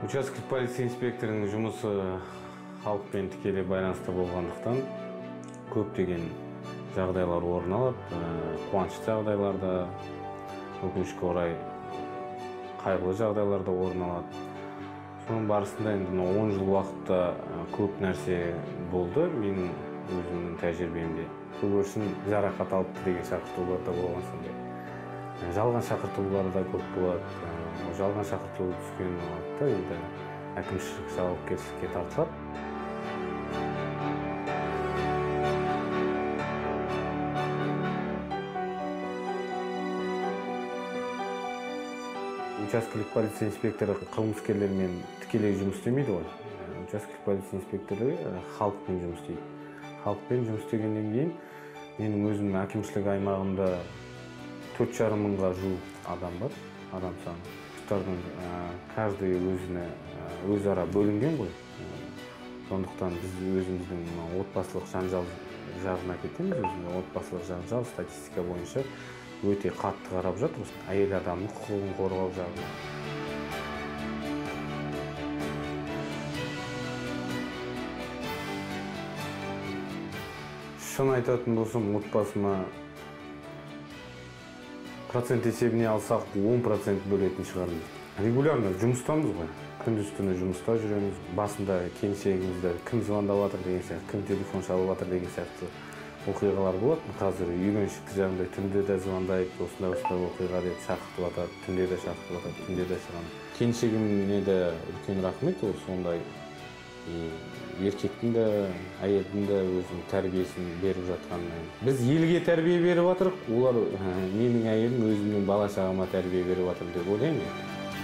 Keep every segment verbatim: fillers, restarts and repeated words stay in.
Учаскелик полиция инспекторының жұмысы халықпен тікелей байланысты болғандықтан көптеген жағдайлар орын алады. Қуанышты жағдайларда, өкінішке орай қайғылы жағдайларда орын алады. Соның барысында енді он жыл уақытта көп нәрсе болды менің өзімнің тәжірибемде. Көбісін жарақат алыпты деген шақыртулар да болған сондай. Жалған шақыртулар да көп болады. Жалған шақырту түскен уақытта енді әкімшілік жауапкершілікке тартылады. Учаскелік полиция инспекторы қылмыскерлермен тікелей жұмыс істемейді ғой. Учаскелік полиция инспекторы халықпен жұмыс істейді. Халықпен жұмыс істегеннен кейін менің өзім әкімшілік аймағымда төрт жарым мыңға жуық адам бар, адам саны. Құтардың каждый өзіне өзара бөлінген ғой. Сондықтан біз өзіміздің отбасылық жанжал жағына кетеміз. Өзіміздің отбасылық жанжал статистика бойынша өте қатты қарап жатырмыз. Әйел адамның құқығын қорғау жағына. Шын айтатын болсам, отбасыма процент есебіне алсақ он процент бөлетін шығармыз. Регулярно жұмыстамыз ғой. Күндіз-түні жұмыста жүреміз. Басында келіншегімізді кім звондап жатыр деген сияқты, кім телефон шалып жатыр деген сияқты оқиғалар болады. Қазір үйреншікті жағдай түнде де звондайды, осындай-осындай оқиға деп шақыртып жатады, түнде де шақыртып жатады, түнде де шығамыз. Келіншегіме де үлкен рахмет, ол сондай еркектің де, әйелдің де өзінің тәрбиесін беріп жатқанын. Біз елге тәрбие беріп жатырық, олар менің әйелім өзімнің бала-шағама тәрбие беріп жатыр деп ойлаймын.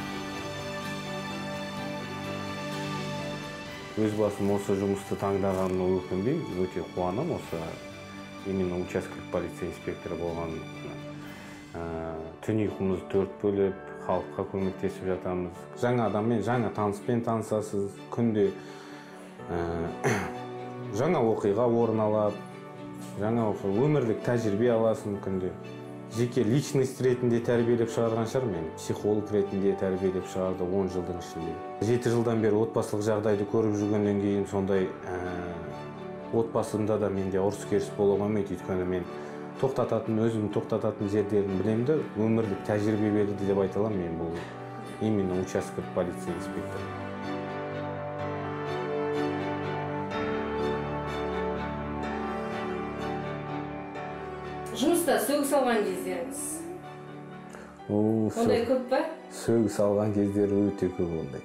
Өз басым осы жұмысты таңдағанына өкінбеймін, өте қуанам осы именно учаскелік полиция инспекторы болған. Түн ұйқымызды төрт бөліп, халыққа көмектесіп жатамыз. Жаңа адаммен, жаңа таныспен танысасыз, күнде жаңа оқиға орын алады, жаңа өмірлік тәжірибе аласың күнде. Жеке личность ретінде тәрбиелеп шығарған шығар мен. Психолог ретінде тәрбиелеп шығарды он жылдың ішінде. жеті жылдан бері отбасылық жағдайды көріп жүргеннен кейін сондай отбасында да менде ұрыс-керіс бола қоймайды. Өйткені мен тоқтататын, өзім тоқтататын жерлерін білемін де, өмірлік тәжірибе берді деп айта аламын мен бұл именно учаскелік полиция инспекторы. Жұмыста сөгіс алған кездеріңіз ондай көп па? Сөгіс алған кездері өте көп ондай.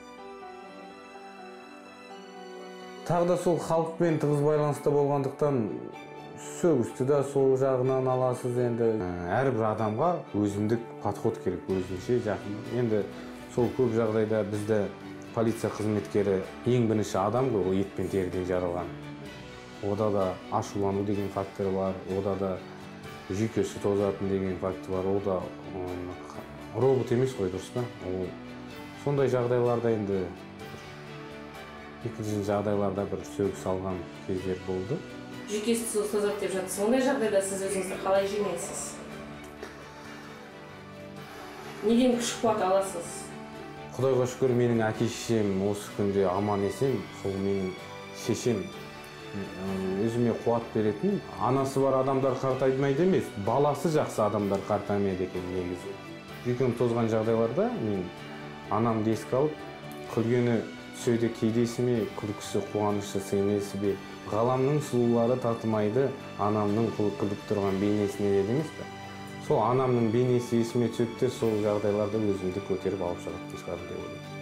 Тағы да сол халықпен тығыз байланыста болғандықтан сөгісті де сол жағынан аласыз енді. Әрбір адамға өзіндік подход керек, өзінше жақын. Енді сол көп жағдайда бізді полиция қызметкері ең бірінші адам ғой, ол ет пен теріден жаралған. Ода да ашулану деген фактор бар, ода да жүйкесі тозатын деген факті бар. Ол да робот емес қой, дұрыс па? Сондай жағдайларда енді екінші жағдайларда бір сөгіс алған кездер болды. Жүйкесі тозады деп жатсыз. Ондай жағдайда сіз өзіңізді қалай жеңесіз? Неден күш қуат аласыз? Құдайға шүкір, менің әке-шешем осы күнде аман есен, сол менің шешем өзіме қуат беретін. Анасы бар адамдар қартаймайды емес, баласы жақсы адамдар қартаймайды екен негізі. Жүйкем тозған жағдайларда мен анамды еске алып, күлгені түседі кейдесіме, күлкісі қуанышы сыйнесі бе, ғаламның сұлулары татымайды анамның күліп тұрған бейнесіне деді емес пе? Сол анамның бейнесі есіме түседі, сол жағдайларда өзімді көтеріп алып шығатын шығармын деп ойлаймын.